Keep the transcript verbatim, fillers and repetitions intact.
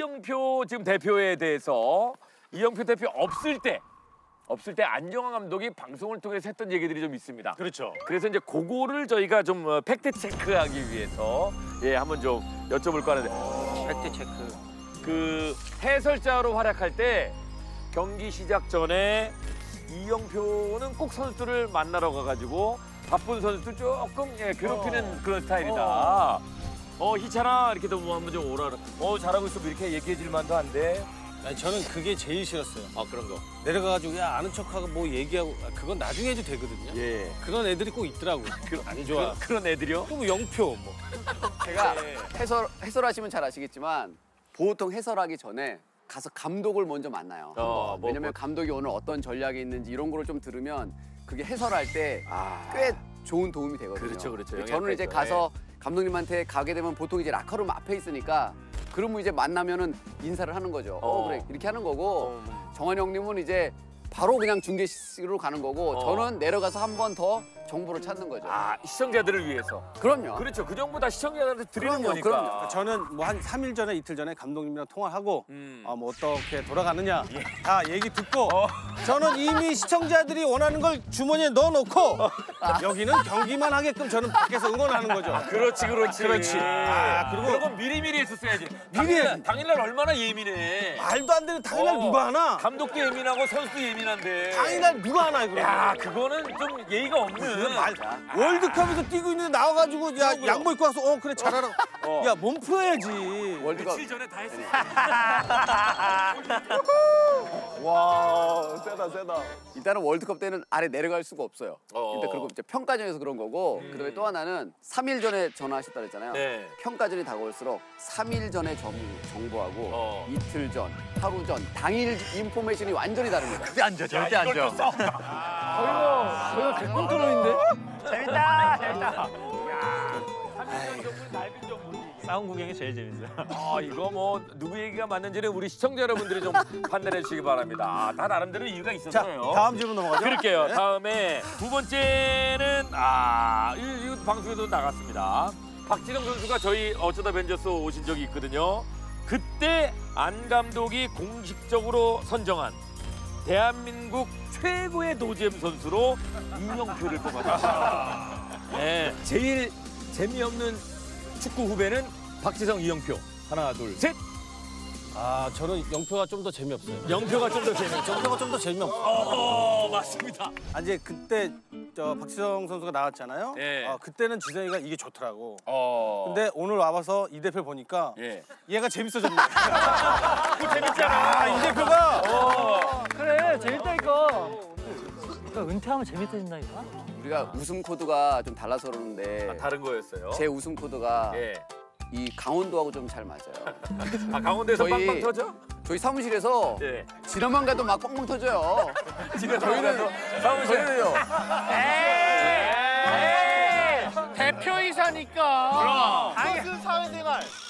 이영표 지금 대표에 대해서 이영표 대표 없을 때 없을 때 안정환 감독이 방송을 통해서 했던 얘기들이 좀 있습니다. 그렇죠. 그래서 이제 그거를 저희가 좀 어, 팩트 체크하기 위해서 예 한번 좀 여쭤볼까 하는데 팩트 체크. 그 해설자로 활약할 때 경기 시작 전에 이영표는 꼭 선수들을 만나러 가가지고 바쁜 선수들 조금 예, 괴롭히는 어. 그런 스타일이다. 어 희찬아 이렇게 뭐 한번 좀 오라. 어 잘하고 있으면 이렇게 얘기해줄 만도 한데. 아니, 저는 그게 제일 싫었어요. 아 그런 거. 내려가가지고 야 아는 척하고 뭐 얘기하고 아, 그건 나중에 해도 되거든요. 예. 그런 애들이 꼭 있더라고요. 그, 안 좋아. 그, 그런 애들이요? 또 뭐 영표 뭐. 제가 네. 해설 해설하시면 잘 아시겠지만 보통 해설하기 전에 가서 감독을 먼저 만나요. 어, 뭐, 왜냐면 뭐. 감독이 오늘 어떤 전략이 있는지 이런 거를 좀 들으면 그게 해설할 때 꽤 좋은 도움이 되거든요. 그렇죠, 그렇죠. 저는 이제 영향가 가서 감독님한테 가게 되면 보통 이제 라커룸 앞에 있으니까 그러면 이제 만나면은 인사를 하는 거죠. 어, 어. 그래 이렇게 하는 거고 어. 정환이 형님은 이제 바로 그냥 중계실로 가는 거고 어. 저는 내려가서 한 번 더 정보를 찾는 거죠. 아 시청자들을 위해서. 그럼요. 그렇죠. 그 정보 다 시청자들한테 드리는 그럼요, 거니까. 그럼요. 저는 뭐 한 삼 일 전에 이틀 전에 감독님이랑 통화하고 음. 어, 뭐 어떻게 돌아가느냐 다 얘기 듣고 어. 저는 이미 시청자들이 원하는 걸 주머니에 넣어놓고 여기는 경기만 하게끔 저는 밖에서 응원하는 거죠. 그렇지, 그렇지. 그렇지. 아, 그리고- 그런 건 미리미리 했었어야지. 미리 당일날, 해야지. 당일날 얼마나 예민해. 말도 안 되는 당일날 어. 누가 하나? 감독도 예민하고 선수도 예민한데. 당일날 누가 하나 이거? 야, 그거는 좀 예의가 없는. 말, 월드컵에서 뛰고 있는데 나와가지고 야 그럼. 양복 입고 와서 어 그래 잘하라고. 어. 야 몸 풀어야지. 월드컵 며칠 전에 다 했어. 와 세다 세다. 일단은 월드컵 때는 아래 내려갈 수가 없어요. 어. 일단 그리고 이제 평가전에서 그런 거고 그다음에 또 하나는 삼 일 전에 전화하셨다 그랬잖아요. 네. 평가전이 다가올수록 삼 일 전에 정, 정보하고 어. 이틀 전, 하루 전, 당일 인포메이션이 완전히 다릅니다. 절대 안 줘, 절대 안 줘. 저희가 저희가 백분 토론인데. 재밌다, 재밌다. 싸움 구경이 제일 재밌어요. 아 이거 뭐 누구 얘기가 맞는지는 우리 시청자 여러분들이 좀 판단해 주시기 바랍니다. 아, 다 나름대로 이유가 자 있었어요. 다음 질문 넘어가죠. 그럴게요. 네. 다음에 두 번째는 아 이, 이 방송에도 나갔습니다. 박지성 선수가 저희 어쩌다 벤져스 오신 적이 있거든요. 그때 안 감독이 공식적으로 선정한 대한민국 최고의 노잼 선수로 이영표를 뽑아줬습니다. 네, 제일 재미없는 축구 후배는 박지성, 이영표. 하나, 둘, 셋. 아 저는 영표가 좀 더 재미없어요. 영표가 좀 더 재미없죠. 영표가 좀 더 재미없어. 어, 맞습니다. 아, 이제 그때 저 박지성 선수가 나왔잖아요. 예. 아, 그때는 지성이가 이게 좋더라고. 어. 근데 오늘 와봐서 이 대표 보니까 예. 얘가 재밌어졌네. 그 재밌잖아. 아, 이 대표가 어. 그래 재밌다니까. 그러니까 은퇴하면 재밌어진다니까. 우리가 웃음 코드가 좀 달라서 그러는데 다른 거였어요. 제 웃음 코드가 예. 이 강원도하고 좀 잘 맞아요. 아 강원도에서 저희- 빵빵 터져? 저희 사무실에서 예. 지나만 가도 막 뻥뻥 터져요. 집에 저희는 사무실. 저희는요. 대표이사니까. 무슨 사회생활?